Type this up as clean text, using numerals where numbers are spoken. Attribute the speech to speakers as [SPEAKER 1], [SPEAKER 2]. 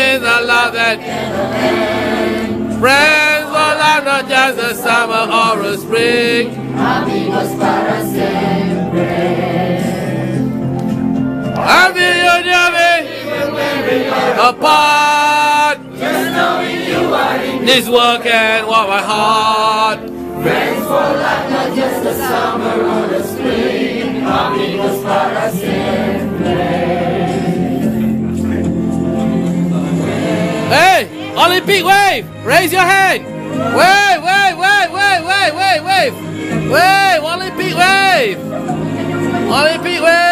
[SPEAKER 1] is a love that friends for life, not just a summer or a spring.
[SPEAKER 2] Amigos para siempre.
[SPEAKER 1] I'll be your journey apart.
[SPEAKER 2] Just knowing you are in
[SPEAKER 1] This work and what my heart.
[SPEAKER 2] friends for life, not just the summer or the spring. Amigos para siempre.
[SPEAKER 1] Hey, Olympic wave! Raise your hand! Wave, wave, wave, wave, wave, wave, wave! Wave, Olympic wave! Olympic wave!